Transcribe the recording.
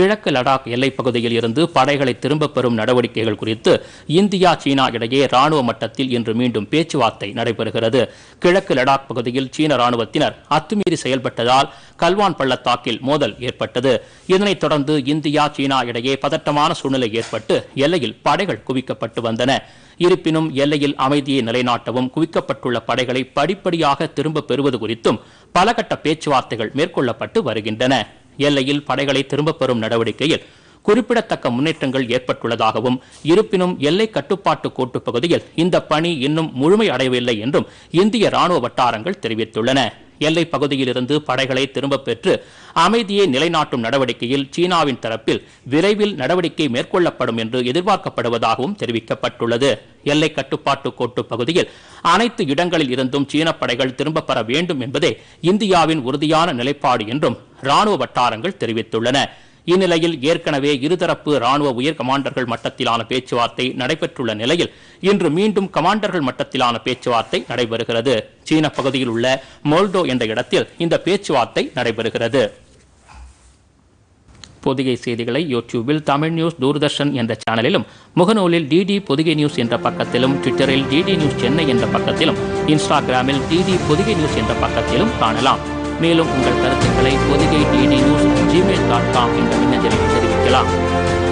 கிழக்கு லடாக் எல்லைப் பகுதியில் இருந்து படைகளை திரும்பப் பெறும் நடவடிக்கைகள் குறித்து இந்தியா சீனா இடையே ராணுவ மட்டத்தில் இன்று மீண்டும் பேச்சுவார்த்தை நடைபெறுகிறது. கிழக்கு லடாக் பகுதியில் சீன ராணுவத்தினர் அத்துமீறி செயல்பட்டதால் கல்வான் பள்ளத்தாக்கில் மோதல் ஏற்பட்டது. இதனைத் தொடர்ந்து இந்தியா சீனா இடையே பதட்டமான சூழ்நிலை ஏற்பட்டு எல்லையில் படைகள் குவிக்கப்பட்டு வந்தன. இருப்பினும் எல்லையில் அமைதியை நிலைநாட்டவும் குவிக்கப்பட்டுள்ள படைகளை படிப்படியாக திரும்ப பெறுவது குறித்தும் பல கட்ட பேச்சுவார்த்தைகள் மேற்கொள்ளப்பட்டு வருகின்றன. எல்லையில் படைகளை திரும்பப் பெறும் நடவடிக்கையில் குறிப்பிடத்தக்க முன்னேற்றங்கள் ஏற்பட்டுள்ளதாகவும், இருப்பினும் எல்லை கட்டுப்பாட்டு கோட்டு பகுதியில் இந்த பணி இன்னும் முழுமை அடையவில்லை என்றும் இந்திய ராணுவ வட்டாரங்கள் தெரிவித்துள்ளன. எல்லை பகுதியிலிருந்து படைகளை திரும்பப் பெற்று அமைதியை நிலைநாட்டும் நடவடிக்கையில் சீனாவின் தரப்பில் விரைவில் நடவடிக்கை மேற்கொள்ளப்படும் என்று எதிர்பார்க்கப்படுவதாகவும் தெரிவிக்கப்பட்டுள்ளது. எல்லை கட்டுப்பாட்டு கோட்டு பகுதியில் அனைத்து இடங்களில் இருந்தும் சீன படைகள் திரும்பப் பெற வேண்டும் என்பதே இந்தியாவின் உறுதியான நிலைப்பாடு என்றும் ராணுவ வட்டாரங்கள் தெரிவித்துள்ளன. இந்நிலையில் ஏற்கனவே இருதரப்பு ராணுவ உயர் கமாண்டர்கள் மட்டத்திலான பேச்சுவார்த்தை நடைபெற்றுள்ள நிலையில் இன்று மீண்டும் கமாண்டர்கள் மட்டத்திலான பேச்சுவார்த்தை நடைபெறுகிறது. சீன பகுதியில் உள்ள மோல்டோ என்ற இடத்தில் இந்த பேச்சுவார்த்தை நடைபெறுகிறது. பொதிகை செய்திகளை யூடியூபில் தமிழ் நியூஸ் தூர்தர்ஷன் என்ற சேனலிலும், முகநூலில் டிடி பொதிகை நியூஸ் என்ற பக்கத்திலும், ட்விட்டரில் டிடி நியூஸ் சென்னை என்ற பக்கத்திலும், இன்ஸ்டாகிராமில் டிடி பொதிகை நியூஸ் என்ற பக்கத்திலும் காணலாம். மேலும் உங்கள் கருத்துக்களை பொதிகை DD News@gmail.com என்ற மின்னஞ்சலில் தெரிவிக்கலாம்.